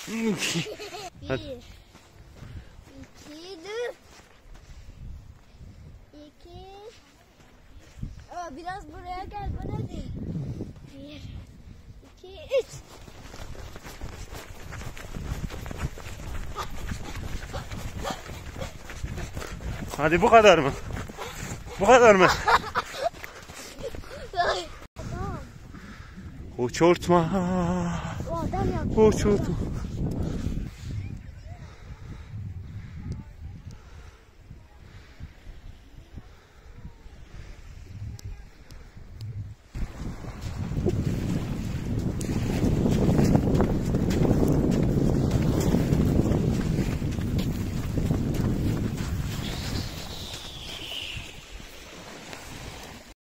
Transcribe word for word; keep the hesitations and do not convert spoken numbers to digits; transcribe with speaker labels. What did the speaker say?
Speaker 1: Bir,
Speaker 2: Hadi.
Speaker 1: iki, dur. İki. Aa, biraz buraya gel bana de. Bir, iki, üç.
Speaker 2: Hadi bu kadar mı? Bu kadar mı?
Speaker 1: Tamam.
Speaker 2: Uçurtma.
Speaker 1: O adam yaptı.
Speaker 2: Uçurtma.